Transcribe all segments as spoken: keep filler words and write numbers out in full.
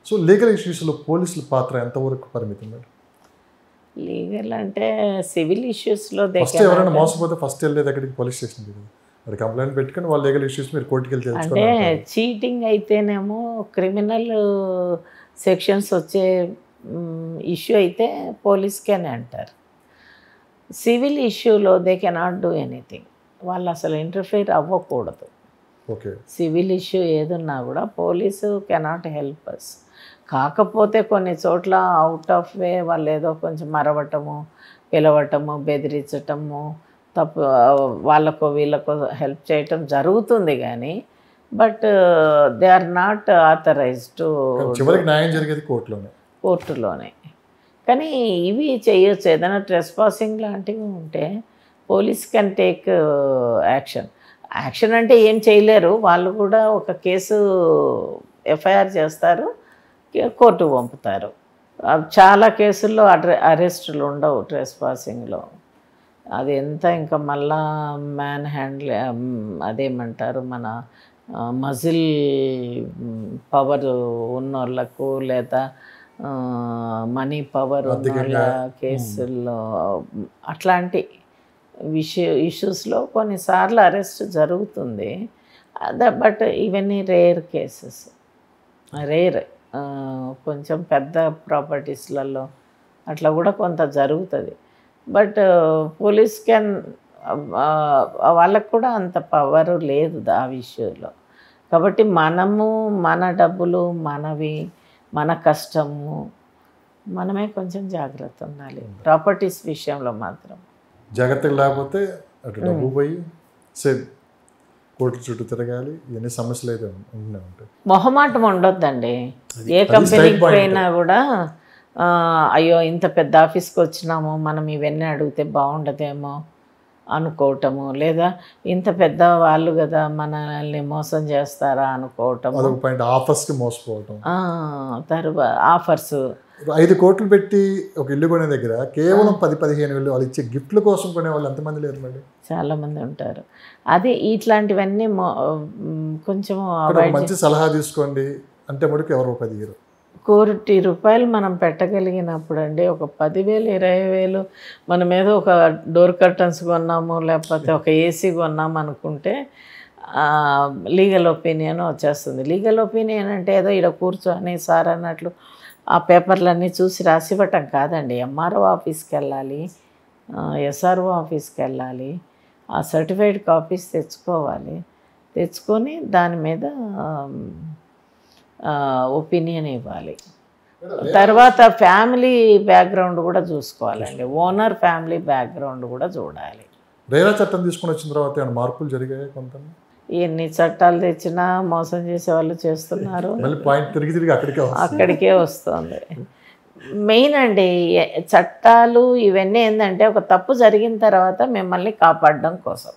So legal ఇష్యూస్లో పోలీసుల పాత్ర ఎంతవరకు పరిమితం మేడం? లీగల్ అంటే సివిల్ ఇష్యూస్లో ఫస్ట్ ఎవరైనా మోసపోతే ఫస్ట్ వెళ్ళేది అక్కడికి పోలీస్ స్టేషన్కి కదా, అక్కడ కంప్లైంట్ పెట్టుకుని వాళ్ళ లీగల్ ఇష్యూస్ మీరు కోర్టుకి వెళ్ళి అంటే తెలుసుకోవాలి. చీటింగ్ అయితేనేమో క్రిమినల్ సెక్షన్స్ వచ్చే ఇష్యూ అయితే పోలీస్కేనే అంటారు. సివిల్ ఇష్యూలో దే కెనాట్ డూ ఎనీథింగ్, వాళ్ళు అసలు ఇంటర్ఫియర్ అవ్వకూడదు. ఓకే, సివిల్ ఇష్యూ ఏదున్నా కూడా పోలీసు కెనాట్ హెల్ప్ అస్. కాకపోతే కొన్ని చోట్ల అవుట్ ఆఫ్ వే వాళ్ళు ఏదో కొంచెం మరవటము, పిలవటము, బెదిరించటము, తప్పు వాళ్ళకు వీళ్ళకు హెల్ప్ చేయటం జరుగుతుంది. కానీ but they are not authorised to చివరికి న్యాయం జరిగేది కోర్టులోనే కోర్టులోనే. కానీ ఇవి చేయొచ్చు, ఏదైనా ట్రెస్ పాసింగ్ లాంటివి ఉంటే police can take action. Action అంటే ఏం చేయలేరు, వాళ్ళు కూడా ఒక కేసు ఎఫ్ఐఆర్ చేస్తారు, కోర్టుకు పంపుతారు. చాలా కేసుల్లో అడ్ర అరెస్టులు ఉండవు ట్రెస్ పాసింగ్లో. అది ఎంత ఇంకా మళ్ళా మ్యాన్ హ్యాండ్ల్ అదేమంటారు మన మజిల్ పవర్ ఉన్నోళ్ళకు లేదా మనీ పవర్ ఉన్నోళ్ళ కేసుల్లో అట్లాంటి విషయ ఇష్యూస్లో కొన్నిసార్లు అరెస్ట్ జరుగుతుంది. బట్ ఇవన్నీ రేర్ కేసెస్, రేర్. కొంచెం పెద్ద ప్రాపర్టీస్లలో అట్లా కూడా కొంత జరుగుతుంది. బట్ పోలీస్ కెన్, వాళ్ళకు కూడా అంత పవర్ లేదు ఆ విషయంలో. కాబట్టి మనము మన డబ్బులు మనవి, మన కష్టము, మనమే కొంచెం జాగ్రత్త ఉండాలి ప్రాపర్టీస్ విషయంలో మాత్రం. జాగ్రత్తగా లేకపోతే అటు డబ్బు పోయి సేమ్ కోర్టు చుట్టూ తిరగాలి, ఇవన్నీ సమస్యలు అయితే ఉంటూనే ఉంటాయి. మొహమాటం ఉండొద్దండి. ఏ కంపెనీకి పోయినా కూడా అయ్యో ఇంత పెద్ద ఆఫీస్కి వచ్చినాము, మనం ఇవన్నీ అడిగితే బాగుండదేమో అనుకోవటము, లేదా ఇంత పెద్ద వాళ్ళు కదా మనల్ని మోసం చేస్తారా అనుకోవటం. ఆఫర్స్కి మోసపోవటం, తర్వాత ఆఫర్స్. ఐదు కోట్లు పెట్టి ఒక ఇల్లు కొనే దగ్గర కేవలం పది పదిహేను వేలు వాళ్ళు ఇచ్చే గిఫ్ట్ల కోసం కొనే వాళ్ళు ఎంతమంది లేరు మేడం? చాలామంది ఉంటారు. అదే ఇట్లాంటివన్నీ కొంచెం మంచి సలహా తీసుకోండి అంటే మటుకు ఎవరో పదిహేను కోటి రూపాయలు మనం పెట్టగలిగినప్పుడు అండి, ఒక పదివేలు ఇరవై వేలు మనం ఏదో ఒక డోర్ కర్టన్స్ కొన్నాము లేకపోతే ఒక ఏసీ కొన్నాము అనుకుంటే లీగల్ ఒపీనియన్ వచ్చేస్తుంది. లీగల్ ఒపీనియన్ అంటే ఏదో ఇక్కడ కూర్చొని సార్ అన్నట్లు ఆ పేపర్లన్నీ చూసి రాసివ్వటం కాదండి. ఎంఆర్ఓ ఆఫీస్కి వెళ్ళాలి, ఎస్ఆర్ఓ ఆఫీస్కి వెళ్ళాలి, ఆ సర్టిఫైడ్ కాపీస్ తెచ్చుకోవాలి. తెచ్చుకొని దాని మీద ఒపీనియన్ ఇవ్వాలి. తర్వాత ఫ్యామిలీ బ్యాక్గ్రౌండ్ కూడా చూసుకోవాలండి, ఓనర్ ఫ్యామిలీ బ్యాక్గ్రౌండ్ కూడా చూడాలి. రేరా చట్టం తీసుకుని వచ్చిన తర్వాత ఏమైనా మార్పులు జరిగాయి? కొంత ఎన్ని చట్టాలు తెచ్చినా మోసం చేసే వాళ్ళు చేస్తున్నారు, అక్కడికే వస్తుంది. మెయిన్ అండి చట్టాలు ఇవన్నీ ఏంటంటే ఒక తప్పు జరిగిన తర్వాత మిమ్మల్ని కాపాడడం కోసం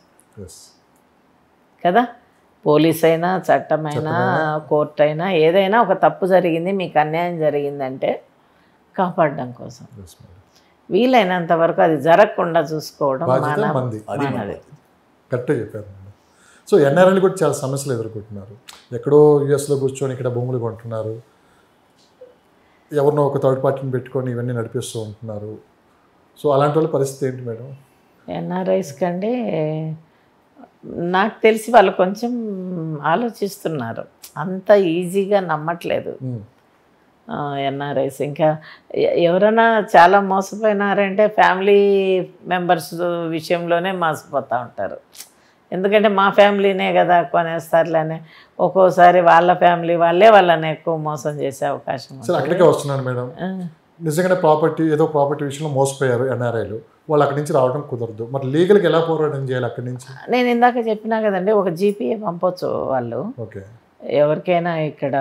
కదా. పోలీస్ అయినా చట్టమైనా కోర్టు అయినా ఏదైనా ఒక తప్పు జరిగింది, మీకు అన్యాయం జరిగిందంటే కాపాడడం కోసం. వీలైనంత వరకు అది జరగకుండా చూసుకోవడం మనది. కరెక్ట్గా చెప్పారు. సో ఎన్ఆర్ఐలు కూడా చాలా సమస్యలు ఎదుర్కొంటున్నారు. ఎక్కడో యూఎస్లో కూర్చొని ఇక్కడ భూములు కొంటున్నారు, ఎవరినో ఒక థర్డ్ పార్టీని పెట్టుకొని ఇవన్నీ నడిపిస్తూ ఉంటున్నారు. సో అలాంటి వాళ్ళ పరిస్థితి ఏంటి మేడం? ఎన్ఆర్ఐస్ కంటే నాకు తెలిసి వాళ్ళు కొంచెం ఆలోచిస్తున్నారు, అంత ఈజీగా నమ్మట్లేదు ఎన్ఆర్ఐస్. ఇంకా ఎవరైనా చాలా మోసపోయినారంటే ఫ్యామిలీ మెంబర్స్ విషయంలోనే మోసపోతూ ఉంటారు. ఎందుకంటే మా ఫ్యామిలీనే కదా కొనేస్తారులేనే, ఒక్కోసారి వాళ్ళ ఫ్యామిలీ వాళ్ళే వాళ్ళని ఎక్కువ మోసం చేసే అవకాశం ఉంది. అక్కడికే వస్తున్నాను మేడం. నిజంగానే ప్రాపర్టీ ఏదో ప్రాపర్టీ విషయంలో మోసపోయారు ఎన్ఆర్ఐలు, వాళ్ళు అక్కడి నుంచి రావడం కుదరదు, మరి లీగల్కి ఎలా పోరాటం చేయాలి అక్కడి నుంచి? నేను ఇందాక చెప్పినా కదండి, ఒక జీపీఏ పంపొచ్చు వాళ్ళు. ఓకే, ఎవరికైనా ఇక్కడ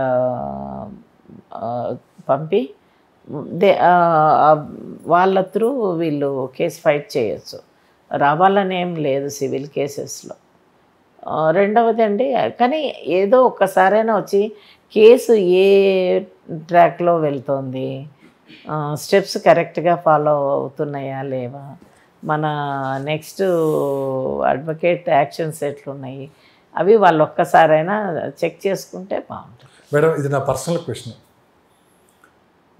పంపి దే వాళ్ళ త్రూ వీళ్ళు కేసు ఫైట్ చేయొచ్చు, రావాలని ఏం లేదు సివిల్ కేసెస్లో. రెండవది అండి, కానీ ఏదో ఒక్కసారైనా వచ్చి కేసు ఏ ట్రాక్లో వెళ్తుంది, స్టెప్స్ కరెక్ట్గా ఫాలో అవుతున్నాయా లేవా, మన నెక్స్ట్ అడ్వకేట్ యాక్షన్స్ ఎట్లున్నాయి అవి వాళ్ళు ఒక్కసారైనా చెక్ చేసుకుంటే బాగుంటుంది. మేడం ఇది నా పర్సనల్ క్వశ్చన్,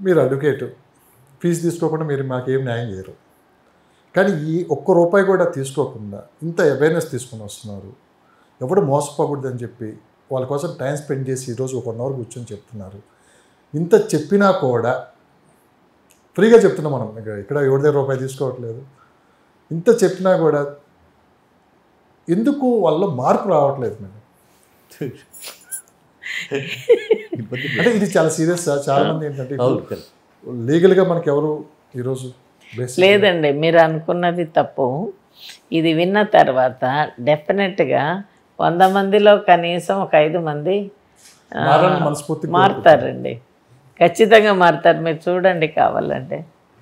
మీరు అడ్వకేటు, ఫీజు తీసుకోకుండా మీరు మాకేం న్యాయం చేయరు. కానీ ఈ ఒక్క రూపాయి కూడా తీసుకోకుండా ఇంత అవేర్నెస్ తీసుకొని వస్తున్నారు. ఎవడు మోసపోకూడదని చెప్పి వాళ్ళ కోసం టైం స్పెండ్ చేసి ఈరోజు ఒక వన్ అవర్ కూర్చొని చెప్తున్నారు. ఇంత చెప్పినా కూడా ఫ్రీగా చెప్తున్నాం మనం, ఇక్కడ ఎవరి దగ్గర రూపాయి తీసుకోవట్లేదు. ఇంత చెప్పినా కూడా ఎందుకు వాళ్ళ మార్పు రావట్లేదు మేడం? అంటే ఇది చాలా సీరియస్. చాలా మంది ఏంటంటే లీగల్గా మనకి ఎవరు ఈరోజు లేదండి, మీరు అనుకున్నది తప్పు. ఇది విన్న తర్వాత డెఫినెట్గా వంద మందిలో కనీసం ఒక ఐదు మంది మనస్ఫూర్తి మారుతారండి, ఖచ్చితంగా మారుతారు. మీరు చూడండి, కావాలంటే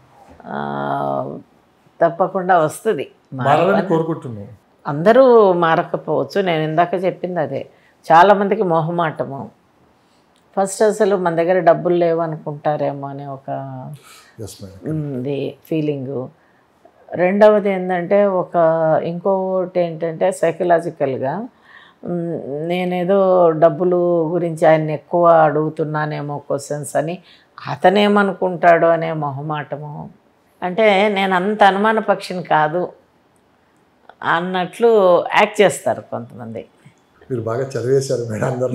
తప్పకుండా వస్తుంది. కోరుకుంటున్నాను. అందరూ మారకపోవచ్చు, నేను ఇందాక చెప్పింది అదే. చాలామందికి మొహమాటము, ఫస్ట్ అసలు మన దగ్గర డబ్బులు లేవు అనుకుంటారేమో అనే ఒక ఇది ఫీలింగు. రెండవది ఏంటంటే ఒక ఇంకోటి ఏంటంటే సైకలాజికల్గా నేనేదో డబ్బులు గురించి ఆయన ఎక్కువ అడుగుతున్నానేమో క్వశ్చన్స్ అని అతనేమనుకుంటాడో అనే మొహమాటము. అంటే నేను అంత అనుమాన పక్షిని కాదు అన్నట్లు యాక్ట్ చేస్తారు కొంతమంది. మీరు బాగా చదివేశారు మేడం అందరూ.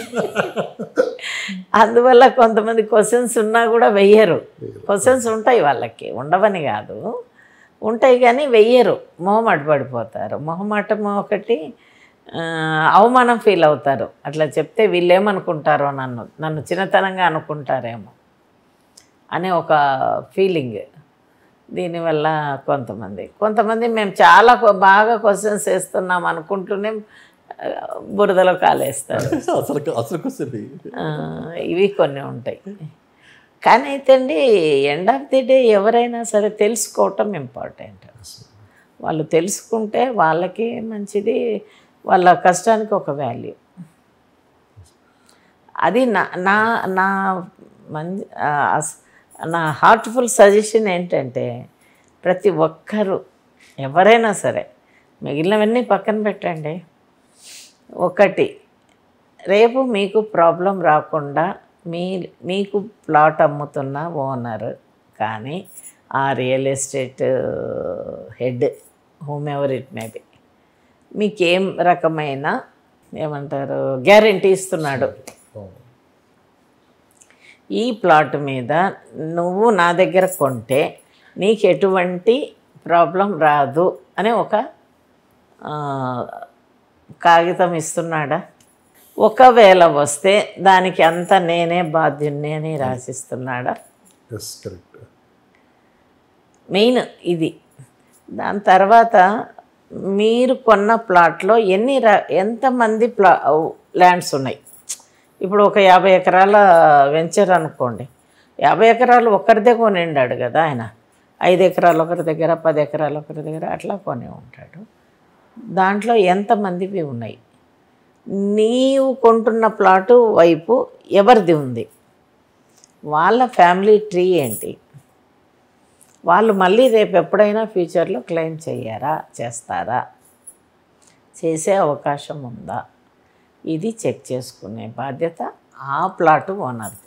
అందువల్ల కొంతమంది క్వశ్చన్స్ ఉన్నా కూడా వెయ్యరు. క్వశ్చన్స్ ఉంటాయి వాళ్ళకి, ఉండవని కాదు, ఉంటాయి కానీ వెయ్యరు, మొహమాట పడిపోతారు. మొహమాటం ఒకటి, అవమానం ఫీల్ అవుతారు. అట్లా చెప్తే వీళ్ళేమనుకుంటారో, నన్ను నన్ను చిన్నతనంగా అనుకుంటారేమో అనే ఒక ఫీలింగ్. దీనివల్ల కొంతమంది కొంతమంది మేము చాలా బాగా క్వశ్చన్స్ వేస్తున్నాం అనుకుంటూనే బురదలో కాలేస్తారు. అసలు అసలు క్వశ్చన్ ఇవి కొన్ని ఉంటాయి. కానీ అయితే అండి, ఎండ్ ఆఫ్ ది డే ఎవరైనా సరే తెలుసుకోవటం ఇంపార్టెంట్. వాళ్ళు తెలుసుకుంటే వాళ్ళకి మంచిది, వాళ్ళ కష్టానికి ఒక వాల్యూ. అది నా నా నా మంచి నా హార్ట్ఫుల్ సజెషన్ ఏంటంటే, ప్రతి ఒక్కరూ ఎవరైనా సరే మిగిలినవన్నీ పక్కన పెట్టండి. ఒకటి, రేపు మీకు ప్రాబ్లం రాకుండా మీ మీకు ప్లాట్ అమ్ముతున్న ఓనర్ కానీ ఆ real estate head, whomever it may be, మీకేం రకమైన ఏమంటారు గ్యారంటీ ఇస్తున్నాడు, ఈ ప్లాట్ మీద నువ్వు నా దగ్గర కొంటే నీకు ఎటువంటి ప్రాబ్లం రాదు అనే ఒక కాగితం ఇస్తున్నాడా? ఒకవేళ వస్తే దానికి అంత నేనే బాధ్యుణ్ణి అని రాసిస్తున్నాడా? మెయిన్ ఇది. దాని తర్వాత మీరు కొన్న ప్లాట్లో ఎన్ని ఎంతమంది ప్లా ల్యాండ్స్ ఉన్నాయి. ఇప్పుడు ఒక యాభై ఎకరాల వెంచర్ అనుకోండి, యాభై ఎకరాలు ఒకరిదే కొనిండాడు కదా ఆయన, ఐదు ఎకరాలు ఒకరి దగ్గర, పది ఎకరాలు ఒకరి దగ్గర, అట్లా కొని ఉంటాడు. దాంట్లో ఎంతమందివి ఉన్నాయి? నీవు కొంటున్న ప్లాటు వైపు ఎవరిది ఉంది, వాళ్ళ ఫ్యామిలీ ట్రీ ఏంటి, వాళ్ళు మళ్ళీ రేపు ఎప్పుడైనా ఫ్యూచర్లో క్లెయిమ్ చెయ్యారా, చేస్తారా, చేసే అవకాశం ఉందా, ఇది చెక్ చేసుకునే బాధ్యత ఆ ప్లాటు ఓనర్ది.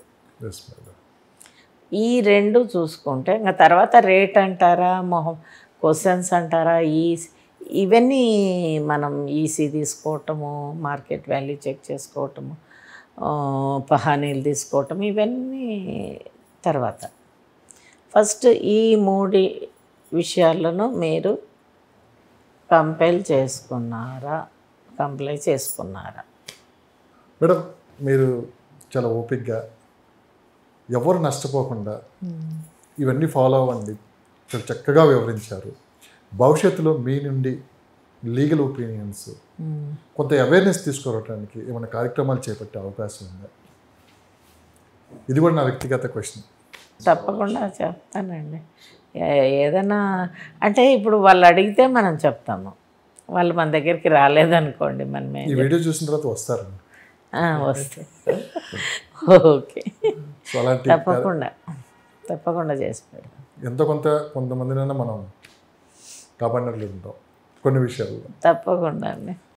ఈ రెండు చూసుకుంటే ఇంకా తర్వాత రేట్ అంటారా, మొహం క్వశ్చన్స్ అంటారా, ఈ ఇవన్నీ మనం ఈసీ తీసుకోవటము, మార్కెట్ వాల్యూ చెక్ చేసుకోవటము, పహానీలు తీసుకోవటం, ఇవన్నీ తర్వాత. ఫస్ట్ ఈ మూడు విషయాలను మీరు కంపైల్ చేసుకున్నారా, కంప్లై చేసుకున్నారా? మేడం, మీరు చాలా ఓపిక్గా ఎవరు నష్టపోకుండా ఇవన్నీ ఫాలో అవ్వండి, చాలా చక్కగా వివరించారు. భవిష్యత్తులో మీ నుండి లీగల్ ఒపీనియన్స్, కొంత అవేర్నెస్ తీసుకురావడానికి ఏమైనా కార్యక్రమాలు చేపట్టే అవకాశం ఉందా? ఇది కూడా నా వ్యక్తిగత క్వశ్చన్. తప్పకుండా చెప్తానండి. ఏదైనా అంటే ఇప్పుడు వాళ్ళు అడిగితే మనం చెప్తాము, వాళ్ళు మన దగ్గరికి రాలేదనుకోండి, మనమే ఈ వీడియో చూసిన తర్వాత వస్తారండి. వస్తే ఓకే, తప్పకుండా తప్పకుండా చేసి పెడతాం. ఎంతో కొంత కొంతమందినైనా మనం కాపాడినట్లు ఉంటాం కొన్ని విషయాల్లో. తప్పకుండా అండి.